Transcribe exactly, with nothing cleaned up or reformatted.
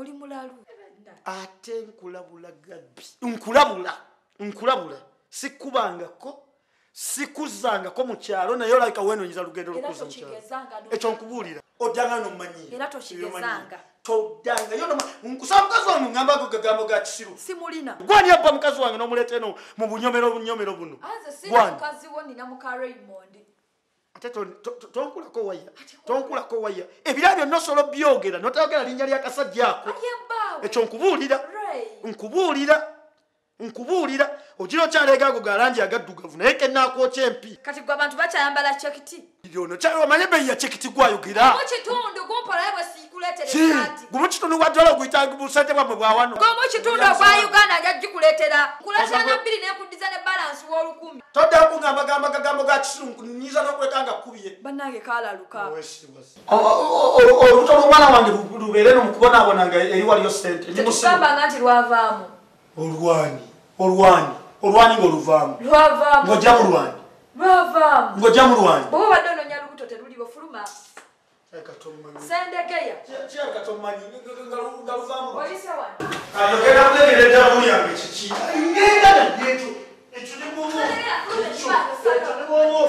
oli mulalu ate nkulabula gabbi nkulabula nkulabula sikubangako sikuzangako mu kyalo naye olabika wenoonyiza lugendo lukuza mu kyalo ekyo nkubuulira oddanga nomanyi era tokigezanga toddanga yo nkusaba mukazi wange ngamba go gagambo ga kisiru simulina gwani abba mukazi wange n'omuleeta eno mu bunyomero bunyomero buno mukazi wo nina muka Raymond ate tonkulako waya tonkulako waya ebira byonna osobola byogera notayogera linnya ly'akasajja ako ekyo nkubuulira nkubuulira nkubuulira ogira okyaleega ago ga langi agaddugavu naye kennaakwoka empi kati gwe abantu bakyayambala chekiti ono omanye beeyi ya chekiti gwayogera mukitundu gumpolayo bwe siikuleetera esaati gwe mukitundu gwaddala oguyitanga busente bwamwe bwawano gwe mukitundu ogwa Uganda ngagikuleetera kuleetera na bbiri n'ekuddiza ne balansi w'olukumi todda kungamba gamba gagambo ga kisiru nyiza n'okuleka nga kkubye bannange kaalaluka olubuto lw'omwana wange lubeere nomukubonaabonanga eri waliyo sente tekugambanga nti lwavaamu olwani olwani olwani ng'oluvaamu lwavaamu ng'ojja mu lwani lwavaamu ng'ojja mu lwani bw'oba obadde onoonya lubuto teruliwo fuluma sendegeya oyise wano ayogera kutegereza mulyange kiki ngenda nayeekyo ekyo ne bwoba ekyo ne bwoba